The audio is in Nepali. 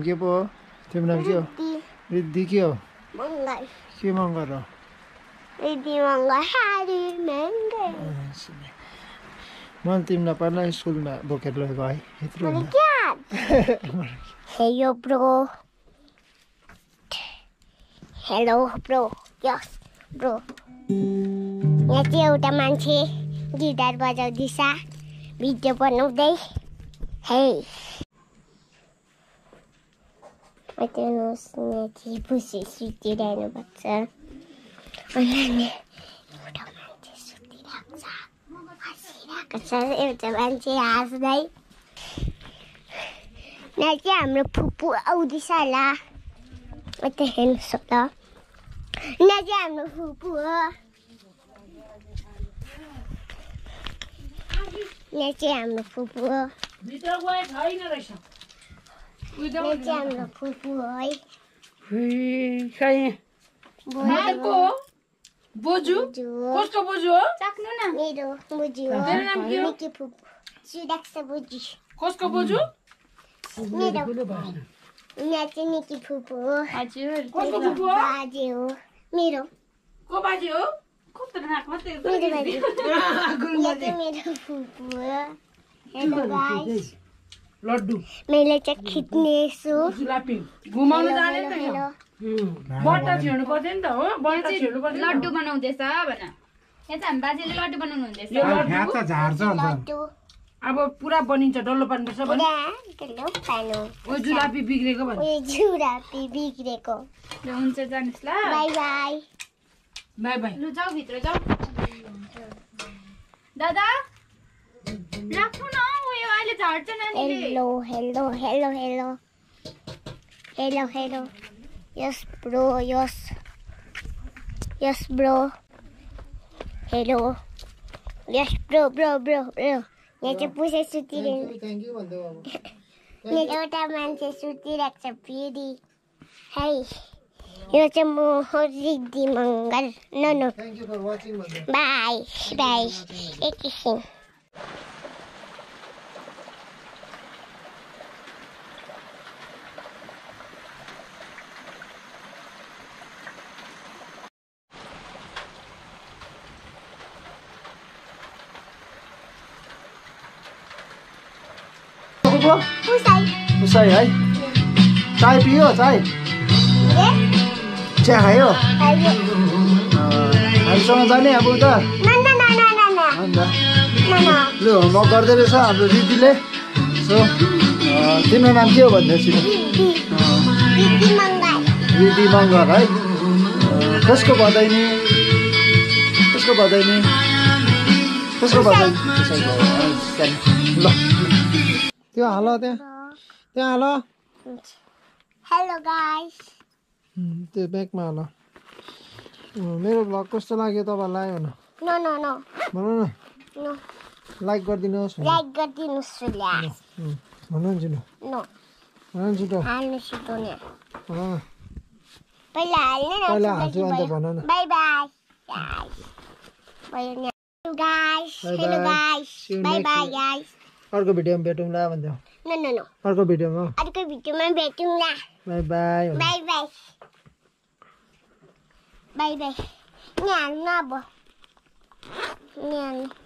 के पो हो तिम्रो नाम के हो रिद्धि के हो मङ्गर के मङ्गर हो रिद्धि मङ्गर हारी मङ्गर मैले तिमीलाई पहिला स्कुलमा बोकेर लगेको है यत्रो hello bro hello bro yes bro यहाँ चाहिँ एउटा मान्छे गिटार बजाउँदैछ भिडियो बनाउँदै हे हेर्नुहोस् यहाँ चाहिँ पुसी सुतिरहनु भएको छ अनि एउटा मान्छे सुतिरहेको छ हँसिरहेको छ एउटा मान्छे हाँस्दै यहाँ चाहिँ हाम्रो फुपू आउँदैछ होला यता हेर्नुहोस् होला यहाँ चाहिँ हाम्रो फुपू हो यहाँ चाहिँ हाम्रो फुपू हो यहाँ चाहिँ हाम्रो फुपू हो है बोजू कसको बोजू हो चाख्नु न मेरो बोजू हो तेरो नाम के हो निकी फुपू सुरक्षा बोजू कसको बोजू मेरो यहाँ चाहिँ निकी फुपू हो हजुर कसको फुपू हो बाजे हो मेरो को बाजे हो खतरनाक मात्रै मेरो बाजे यहाँ चाहिँ मेरो फुपू हो हेलो गाइस लड्डु मैले चाहिँ खिच्नेछु जुलापी घुमाउन जाने त यो बट्टा छिर्नु पर्दैन नि त हो बट्टा छिर्नु पर्दैन लड्डु बनाउँदैछ भन यहाँ चाहिँ हामी बाजेले लड्डु बनाउनु हुँदैछ यो लड्डु अब पुरा बनिन्छ डल्लो पार्नुपर्छ भन ओ जुलापी बिग्रेको भन जुलापी बिग्रेको ल हुन्छ जानुस् ल बाई बाई बाई बाई लु जाऊ भित्र जाऊ दादा राख्नु न उयो अहिले झार्छ नानीले hello hello hello hello hello hello yes bro yes yes bro hello yes bro bro bro bro यहाँ चाहिँ पुसै सुतिरहेको यहाँ एउटा मान्छे सुतिरहेको छ फेरि है यो चाहिँ म Riddhi Magar no bye bye एकैछिन उसै है चाय पियो चाय चिया खायो हामीसँग जाने अब उता अन्त लु होमवर्क गर्दै रहेछ हाम्रो रिद्धीले सो तिम्रो नाम के हो भन्दैछु रिद्धि मङ्गर है कसको बधाई कसको बधाई कसको बधाई ल त्यो हाल त्यहाँ हाल हेलो गाइस त्यो ब्यागमा हाल मेरो भ्लग कस्तो लाग्यो तपाईँलाई भन नो नो नो भन न नो लाइक गरिदिनुहोस् लाइक गरिदिनुहोस् भन्नुहुन्छ नि नो भन्नुहुन्छ त हाल्नु सिकाउने भन न पहिला हाल्नु न पहिला हाल्छु अन्त भन न bye bye bye guys hello guys bye bye guys अर्को भिडियोमा भेटौँला भन्थ्यो नो नो नो अर्को भिडियोमा अर्को भिडियोमा भेटौँला bye bye bye bye bye bye यहाँ हाल्नु अब यहाँ हाल्नु